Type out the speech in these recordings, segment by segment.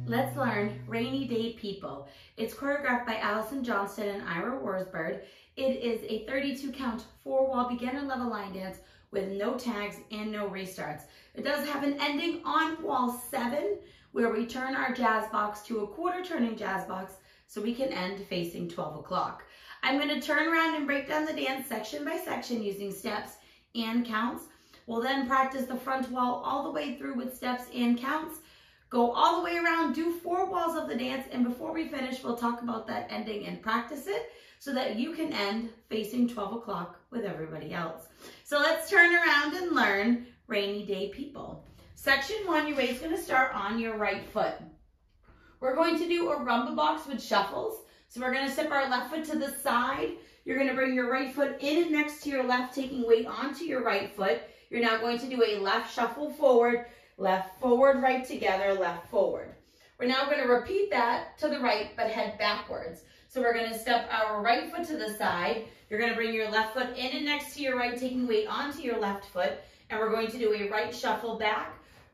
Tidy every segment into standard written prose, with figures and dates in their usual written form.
Let's learn Rainy Day People. It's choreographed by Allison Johnston and Ira Worsbird. It is a 32 count 4-wall beginner level line dance with no tags and no restarts. It does have an ending on wall 7 where we turn our jazz box to a quarter turning jazz box so we can end facing 12 o'clock. I'm going to turn around and break down the dance section by section using steps and counts. We'll then practice the front wall all the way through with steps and counts. Go all the way around, do 4 walls of the dance, and before we finish, we'll talk about that ending and practice it so that you can end facing 12 o'clock with everybody else. So let's turn around and learn Rainy Day People. Section 1, your weight's going to start on your right foot. We're going to do a rumba box with shuffles. So we're going to step our left foot to the side. You're going to bring your right foot in and next to your left, taking weight onto your right foot. You're now going to do a left shuffle forward, left forward, right together, left forward. We're now going to repeat that to the right, but head backwards. So we're going to step our right foot to the side. You're going to bring your left foot in and next to your right, taking weight onto your left foot. And we're going to do a right shuffle back,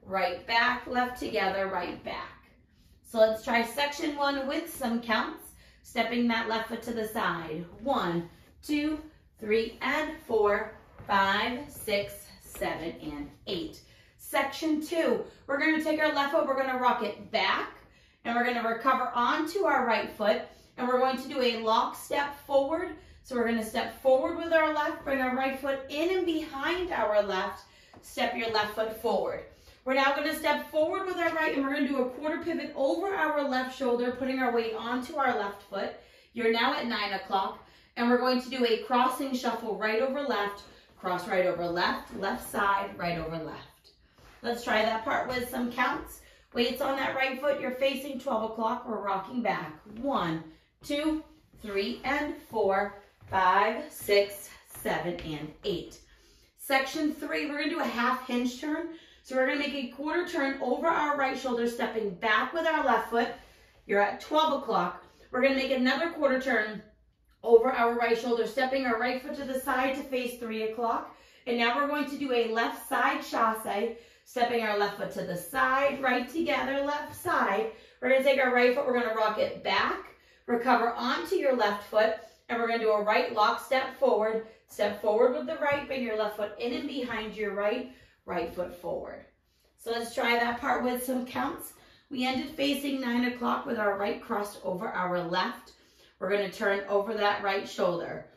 left together, right back. So let's try section 1 with some counts. Stepping that left foot to the side. 1, 2, 3, and 4, 5, 6, 7, and 8. Section 2, we're going to take our left foot, we're going to rock it back, and we're going to recover onto our right foot, and we're going to do a lock step forward. So we're going to step forward with our left, bring our right foot in and behind our left, step your left foot forward. We're now going to step forward with our right, and we're going to do a quarter pivot over our left shoulder, putting our weight onto our left foot. You're now at 9 o'clock, and we're going to do a crossing shuffle right over left, cross right over left, left side, right over left. Let's try that part with some counts. Weights on that right foot, you're facing 12 o'clock, we're rocking back. 1, 2, 3, and 4, 5, 6, 7, and 8. Section 3, we're going to do a half hinge turn. So we're going to make a quarter turn over our right shoulder, stepping back with our left foot. You're at 12 o'clock. We're going to make another quarter turn over our right shoulder, stepping our right foot to the side to face 3 o'clock. And now we're going to do a left side chasse, stepping our left foot to the side, right together, left side. We're going to take our right foot, we're going to rock it back, recover onto your left foot, and we're going to do a right lock step forward with the right, bring your left foot in and behind your right foot forward. So let's try that part with some counts. We ended facing 9 o'clock with our right crossed over our left. We're going to turn over that right shoulder.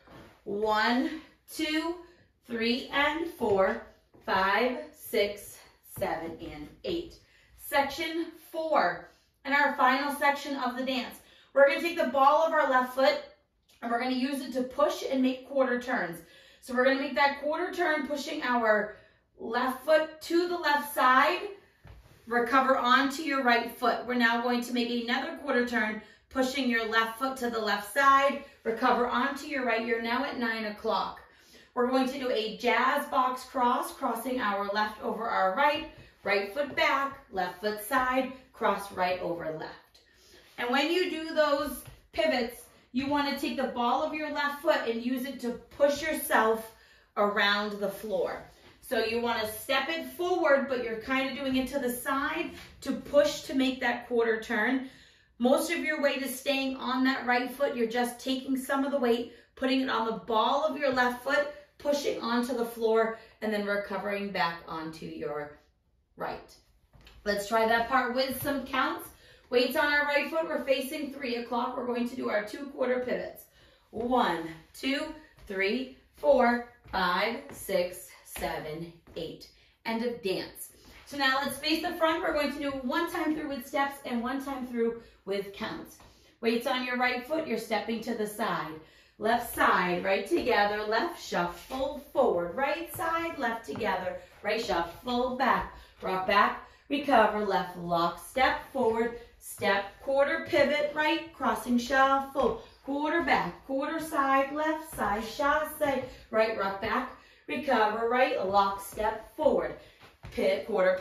1, 2, 3, and 4, 5, 6, 7, and 8. Section 4, and our final section of the dance. We're going to take the ball of our left foot and we're going to use it to push and make quarter turns. So we're going to make that quarter turn, pushing our left foot to the left side, recover onto your right foot. We're now going to make another quarter turn, pushing your left foot to the left side, recover onto your right. You're now at 9 o'clock. We're going to do a jazz box cross, crossing our left over our right foot back, left foot side, cross right over left. And when you do those pivots, you want to take the ball of your left foot and use it to push yourself around the floor. So you want to step it forward, but you're kind of doing it to the side to push to make that quarter turn. Most of your weight is staying on that right foot. You're just taking some of the weight, putting it on the ball of your left foot, pushing onto the floor, and then recovering back onto your right. Let's try that part with some counts. Weights on our right foot, we're facing 3 o'clock. We're going to do our 2 quarter pivots. 1, 2, 3, 4, 5, 6, 7, 8. End of dance. So now let's face the front. We're going to do 1 time through with steps and 1 time through with counts. Weights on your right foot, you're stepping to the side. Left side, right together, left shuffle forward. Right side, left together, right shuffle back. Rock back, recover, left lock, step forward, step, quarter pivot, right, crossing shuffle, quarter back, quarter side, left side, chasse, right, rock back, recover, right, lock, step forward, quarter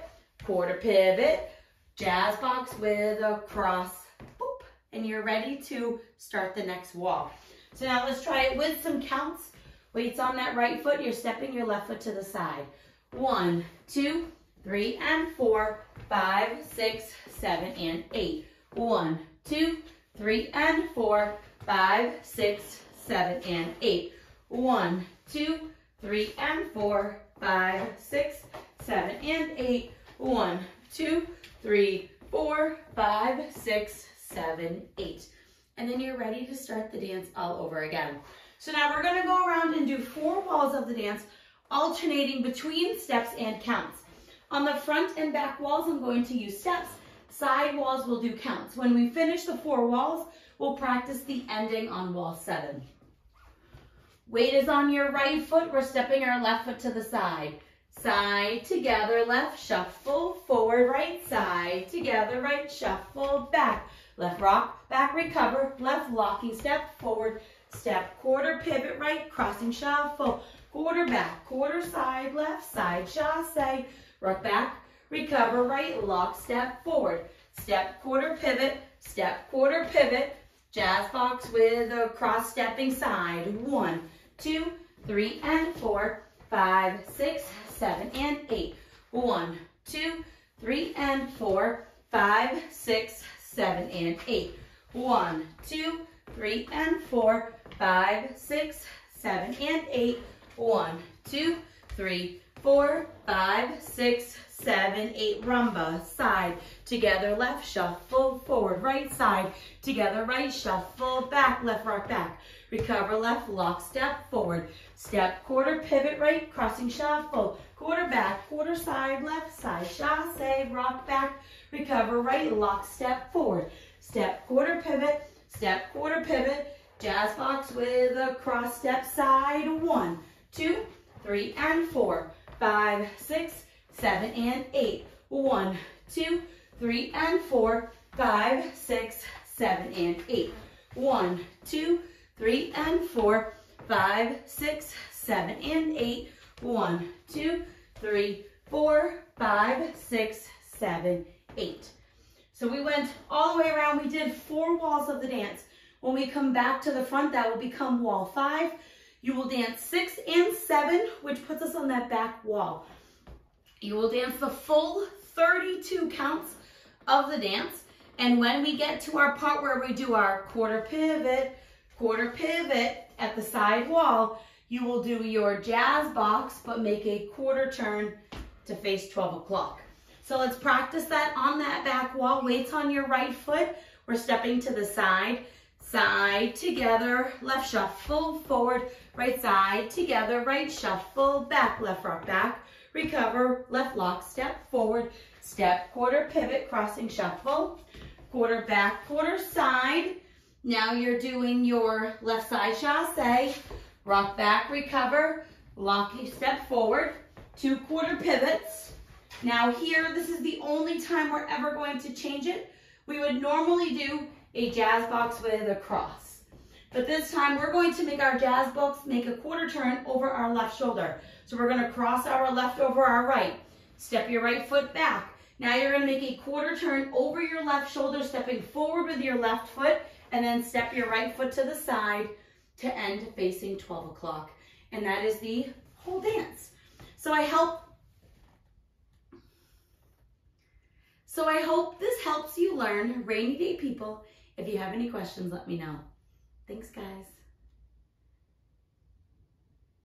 pivot, jazz box with a cross, boop, and you're ready to start the next wall. So now let's try it with some counts. Weights on that right foot, you're stepping your left foot to the side. 1, 2, 3 and 4, 5, 6, 7 and 8. 1, 2, 3 and 4, 5, 6, 7 and 8. 1, 2, 3 and 4, 5, 6, 7 and 8. 1, 2, 3, 4, 5, 6, 7, 8. And then you're ready to start the dance all over again. So now we're going to go around and do 4 walls of the dance, alternating between steps and counts. On the front and back walls, I'm going to use steps. Side walls will do counts. When we finish the 4 walls, we'll practice the ending on wall 7. Weight is on your right foot. We're stepping our left foot to the side. Side, together, left, shuffle, forward, right, side, together, right, shuffle, back. Left rock, back, recover, left locking step, forward, step, quarter, pivot, right, crossing, shuffle, quarter back, quarter side, left, side, chasse, rock back, recover, right, lock, step, forward, step, quarter, pivot, jazz box with a cross stepping side. 1, 2, 3 and 4, 5, 6, 7 and 8. 1, 2, 3 and 4, 5, 6, 7 and 8. 1, 2, 3 and 4, 5, 6, 7 and 8. 1, 2, 3, 4, 5, 6, 7, 8. Rumba, side, together, left, shuffle, forward, right side, together, right, shuffle, back, left, rock, back, recover, left, lock, step, forward, step, quarter, pivot, right, crossing, shuffle, quarter back, quarter side, left side, chasse, rock back, recover, right, lock, step, forward, step, quarter, pivot, jazz box with a cross step side. 1, 2, 3 and 4, 5, 6, 7 and 8. 1, 2, 3 and 4, 5, 6, 7 and 8. 1, 2, 3 and 4, 5, 6, 7 and 8. 1, 2, 3, 4, 5, 6, 7, 8. So we went all the way around. We did 4 walls of the dance. When we come back to the front, that will become wall 5. You will dance 6 and 7, which puts us on that back wall. You will dance the full 32 counts of the dance. And when we get to our part where we do our quarter pivot at the side wall, you will do your jazz box, but make a quarter turn to face 12 o'clock. So let's practice that on that back wall. Weights on your right foot. We're stepping to the side. Side, together, left shuffle, forward, right side, together, right shuffle, back, left rock back, recover, left lock, step, forward, step, quarter pivot, crossing shuffle, quarter back, quarter side. Now you're doing your left side chasse, rock back, recover, locking step forward, 2 quarter pivots. Now here, this is the only time we're ever going to change it. We would normally do a jazz box with a cross. But this time we're going to make our jazz box make a quarter turn over our left shoulder. So we're going to cross our left over our right. Step your right foot back. Now you're going to make a quarter turn over your left shoulder, stepping forward with your left foot, and then step your right foot to the side to end facing 12 o'clock. And that is the whole dance. So I hope this helps you learn Rainy Day People. If you have any questions, let me know. Thanks, guys.